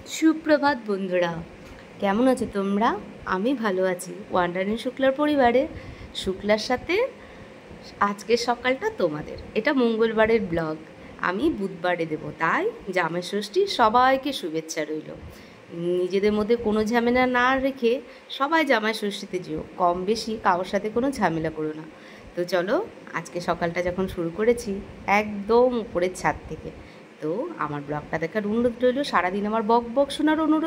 সুপ্রভাত বন্ধুরা, কেমন আছো তোমরা? আমি ভালো আছি। ওয়ান্ডারিং শুক্লার পরিবারে শুক্লার সাথে আজকের সকালটা তোমাদের। এটা মঙ্গলবারের ব্লগ, আমি বুধবারে দেবো, তাই জামাই ষষ্ঠীর সবাইকে শুভেচ্ছা রইল। নিজেদের মধ্যে কোনো ঝামেলা না রেখে সবাই জামাই ষষ্ঠীতে যেও, কম বেশি কারোর সাথে কোনো ঝামেলা করো না। তো চলো, আজকে সকালটা যখন শুরু করেছি একদম উপরের ছাদ থেকে, তো আমার ব্লগটা দেখার অনুরোধ রইল, সারাদিন আমার বক বক শোনার অনুরোধ।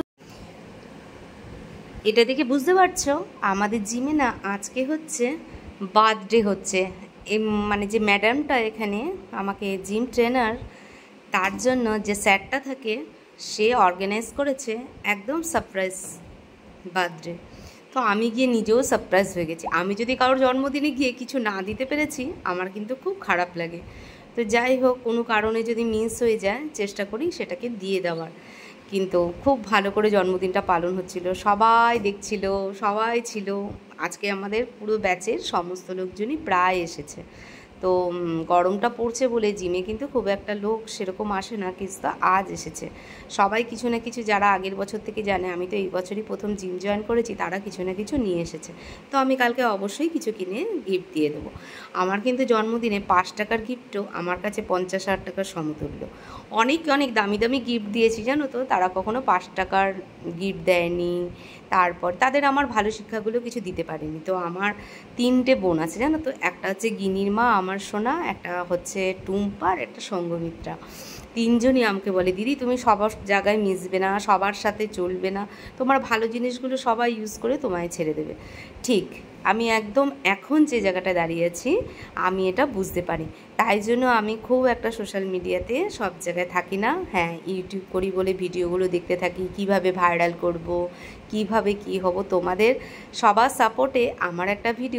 এটা দেখে বুঝতে পারছো আমাদের জিমে না আজকে হচ্ছে বার্থডে হচ্ছে। মানে যে ম্যাডামটা এখানে আমাকে জিম ট্রেনার, তার জন্য যে স্যারটা থাকে সে অর্গানাইজ করেছে একদম সারপ্রাইজ বার্থডে। তো আমি গিয়ে নিজেও সারপ্রাইজ হয়ে গেছি। আমি যদি কারোর জন্মদিনে গিয়ে কিছু না দিতে পেরেছি আমার কিন্তু খুব খারাপ লাগে। তো যাই হোক, কোনো কারণে যদি মিস হয়ে যায় চেষ্টা করি সেটাকে দিয়ে দেওয়ার। কিন্তু খুব ভালো করে জন্মদিনটা পালন হচ্ছিল, সবাই দেখছিল, সবাই ছিল। আজকে আমাদের পুরো ব্যাচের সমস্ত লোকজনই প্রায় এসেছে। তো গরমটা পড়ছে বলে জিমে কিন্তু খুব একটা লোক সেরকম আসে না, কিন্তু আজ এসেছে সবাই কিছু না কিছু। যারা আগের বছর থেকে জানে আমি তো এই বছরই প্রথম জিম জয়েন করেছি, তারা কিছু না কিছু নিয়ে এসেছে। তো আমি কালকে অবশ্যই কিছু কিনে গিফট দিয়ে দেবো। আমার কিন্তু জন্মদিনে 5 টাকার গিফটও আমার কাছে 50-60 টাকার সমতুল্য। অনেক অনেক দামি দামি গিফট দিয়েছি জানো তো, তারা কখনো 5 টাকার গিফট দেয়নি। তারপর তাদের আমার ভালো শিক্ষাগুলো কিছু দিতে পারিনি। তো আমার 3টে বোন আছে জানো তো, একটা হচ্ছে গিনির মা আমার সোনা, একটা হচ্ছে টুম্পার, একটা সঙ্গমিত্রা। 3জনই আমাকে বলে, দিদি তুমি সবার জায়গায় মিশবে না, সবার সাথে চলবে না, তোমার ভালো জিনিসগুলো সবাই ইউজ করে তোমায় ছেড়ে দেবে। ঠিক আমি একদম এখন যে জায়গাটায় দাঁড়িয়ে আছি আমি এটা বুঝতে পারি। তাই জন্য আমি খুব একটা সোশ্যাল মিডিয়াতে সব জায়গায় থাকি না। হ্যাঁ, ইউটিউব করি বলে ভিডিওগুলো দেখতে থাকি, কিভাবে ভাইরাল করব, কিভাবে কি হব। তোমাদের সবার সাপোর্টে আমার একটা ভিডিও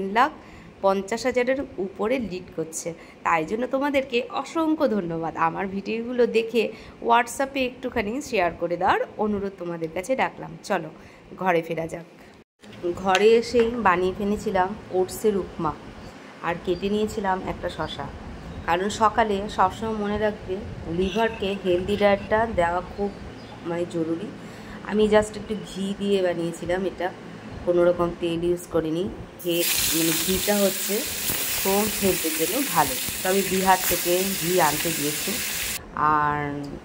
3,50,000-এর উপরে লিড করছে। তাই জন্য তোমাদেরকে অসংখ্য ধন্যবাদ। আমার ভিডিওগুলো দেখে হোয়াটসঅ্যাপে একটুখানি শেয়ার করে দেওয়ার অনুরোধ তোমাদের কাছে রাখলাম। চলো ঘরে ফেরা যাক। ঘরে এসেই বানিয়ে ফেলেছিলাম ওটসের উপমা, আর কেটে নিয়েছিলাম একটা শশা। কারণ সকালে সবসময় মনে রাখবে লিভারকে হেলদি ডায়েটটা দেওয়া খুব জরুরি। আমি জাস্ট একটু ঘি দিয়ে বানিয়েছিলাম এটা, কোনো রকম তেল ইউজ করিনি। ঘিটা হচ্ছে হোম হেলথের জন্য ভালো। তো আমি বিহার থেকে ঘি আনতে দিয়েছি। আর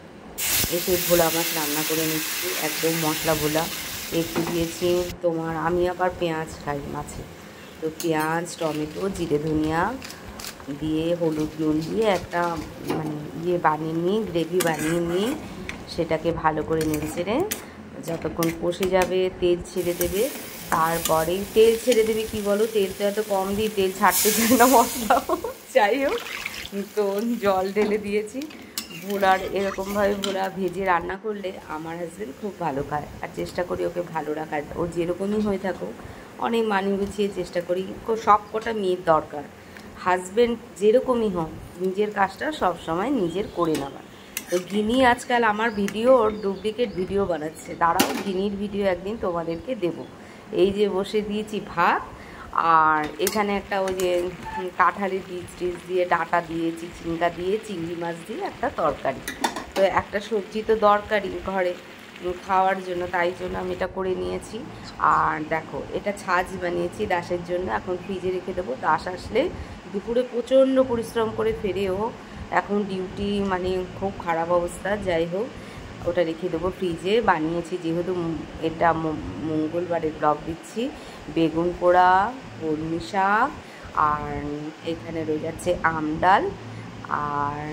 এসে ভোলা মাছ রান্না করে নিচ্ছি, একদম মশলা ভোলা। একটু দিয়েছি তোমার, আমি আবার পেঁয়াজ খাই মাছে, তো পেঁয়াজ, টমেটো, জিরে ধনিয়া দিয়ে হলুদ নুন দিয়ে একটা বানিয়ে নিই, গ্রেভি বানিয়ে নিই। সেটাকে ভালো করে নেড়ে চেড়ে যতক্ষণ কষে যাবে, তেল ছেড়ে দেবে। তারপরে তেল ছেড়ে দেবে, কি বলো, তেল তো এত কম দিই, তেল ছাড়তে চায় না মশলা। যাই হোক, তো জল ঢেলে দিয়েছি। ভোলার এরকমভাবে ভোলা ভেজে রান্না করলে আমার হাজব্যান্ড খুব ভালো খায়, আর চেষ্টা করি ওকে ভালো রাখার। ও যেরকমই হয়ে থাকুক অনেক মানিয়ে গুছিয়ে চেষ্টা করি। সব কটা মেয়ের দরকার, হাজব্যান্ড যেরকমই হোক নিজের কাজটা সব সময় নিজের করে নেওয়ার। তো গিনি আজকাল আমার ভিডিও, ওর ডুপ্লিকেট ভিডিও বানাচ্ছে। দাঁড়াও, গিনির ভিডিও একদিন তোমাদেরকে দেব। এই যে বসে দিয়েছি ভাত, আর এখানে একটা ওই যে কাঁঠালের বীজ টিজ দিয়ে ডাঁটা দিয়ে চিচিঙ্গা দিয়ে চিংড়ি মাছ দিয়ে একটা তরকারি। তো একটা সবজি তো দরকারি ঘরে খাওয়ার জন্য, তাই জন্য আমি এটা করে নিয়েছি। আর দেখো, এটা ছাঁচ বানিয়েছি দাসের জন্য, এখন ফ্রিজে রেখে দেবো। দাস আসলে দুপুরে প্রচণ্ড পরিশ্রম করে ফেরেও, এখন ডিউটি খুব খারাপ অবস্থা। যাই হোক, ওটা রেখে দেবো ফ্রিজে। বানিয়েছি যেহেতু এটা মঙ্গলবারের ব্লগ দিচ্ছি, বেগুন পোড়া, কলমি শাক, আর এখানে রয়ে যাচ্ছে আম ডাল। আর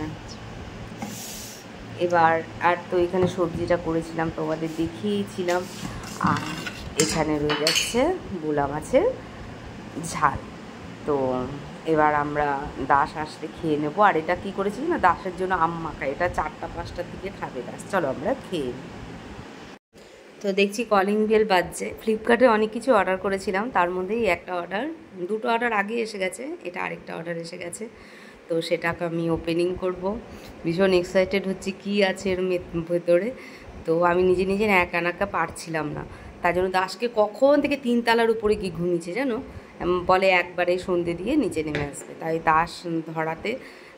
তো এখানে সবজিটা করেছিলাম তোমাদের দেখিয়েছিলাম। আর এখানে রয়ে যাচ্ছে ভোলা মাছের ঝাল। তো এবার আমরা দাস আসতে খেয়ে নেবো। আর এটা কী করেছি না, দাসের জন্য আম মাখা, এটা 4টা-5টার দিকে খাবে দাস। চলো আমরা খেয়ে নিই। তো দেখছি কলিং বেল বাজছে। ফ্লিপকার্টে অনেক কিছু অর্ডার করেছিলাম, তার মধ্যেই একটা অর্ডার, 2টো অর্ডার আগে এসে গেছে, এটা আরেকটা অর্ডার এসে গেছে। তো সেটাকে আমি ওপেনিং করব। ভীষণ এক্সাইটেড হচ্ছি কী আছে এর ভেতরে। তো আমি নিজে নিজে একা পারছিলাম না, তার জন্য দাসকে কখন থেকে 3 তলার উপরে গিয়ে ঘুমিয়েছে জানো, বলে একবারে সন্ধে দিয়ে নিচে নেমে আসবে। তাই দাস ধরাতে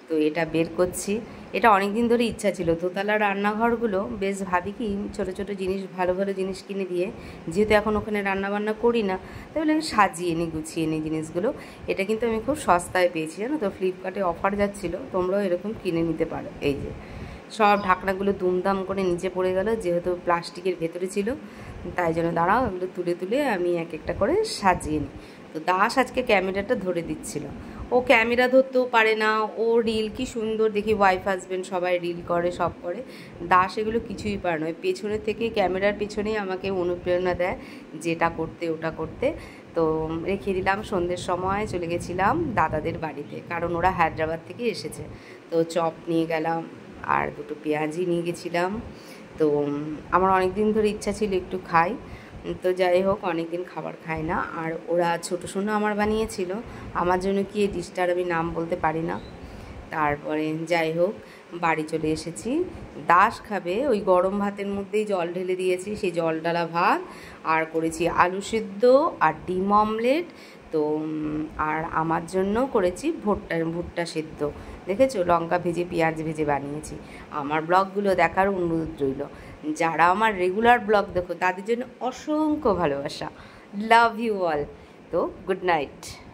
তো এটা বের করছি। এটা অনেক দিন ধরে ইচ্ছা ছিল, দোতলা রান্নাঘরগুলো বেশ ভাবি কি ছোটো ছোটো জিনিস, ভালো ভালো জিনিস কিনে দিয়ে, যেহেতু এখন ওখানে রান্নাবান্না করি না, তাহলে আমি সাজিয়ে নিই, গুছিয়ে নিই জিনিসগুলো। এটা কিন্তু আমি খুব সস্তায় পেয়েছি জানো তো, ফ্লিপকার্টে অফার যাচ্ছিলো, তোমরাও এরকম কিনে নিতে পারো। এই যে সব ঢাকনাগুলো দুমদাম করে নিচে পড়ে গেল, যেহেতু প্লাস্টিকের ভেতরে ছিল, তাই জন্য দাঁড়াও এগুলো তুলে তুলে আমি এক একটা করে সাজিয়ে নিই। তো দাস আজকে ক্যামেরাটা ধরে দিচ্ছিল, ও ক্যামেরা ধরতেও পারে না, ও রিল কি সুন্দর দেখি, ওয়াইফ হাজব্যান্ড সবাই রিল করে, সব করে, দাস এগুলো কিছুই পারে না, পেছনে থেকে ক্যামেরার পেছনেই আমাকে অনুপ্রেরণা দেয় যেটা করতে ওটা করতে। তো রেখে দিলাম, সন্ধ্যের সময় চলে গেছিলাম দাদাদের বাড়িতে, কারণ ওরা হায়দ্রাবাদ থেকে এসেছে। তো চপ নিয়ে গেলাম আর দুটো পেঁয়াজি নিয়ে গেছিলাম। তো আমার অনেক দিন ধরে ইচ্ছা ছিল একটু খাই, তো যাই হোক অনেক দিন খাবার খাই না। আর ওরা ছোটো সোনা আমার বানিয়েছিল, আমার জন্য কি এই ডিশটার আমি নাম বলতে পারি না। তারপরে যাই হোক বাড়ি চলে এসেছি, দাস খাবে ওই গরম ভাতের মধ্যেই জল ঢেলে দিয়েছি, সেই জল ডালা ভাত, আর করেছি আলু সিদ্ধ আর ডিম অমলেট। তো আর আমার জন্য করেছি ভুট্টা সিদ্ধ, দেখেছো লঙ্কা ভেজে পেঁয়াজ ভেজে বানিয়েছি। আমার ব্লগগুলো দেখার অনুরোধ রইল, যারা আমার রেগুলার ব্লগ দেখো তাদের জন্য অসংখ্য ভালোবাসা, লাভ ইউ অল। তো গুড নাইট।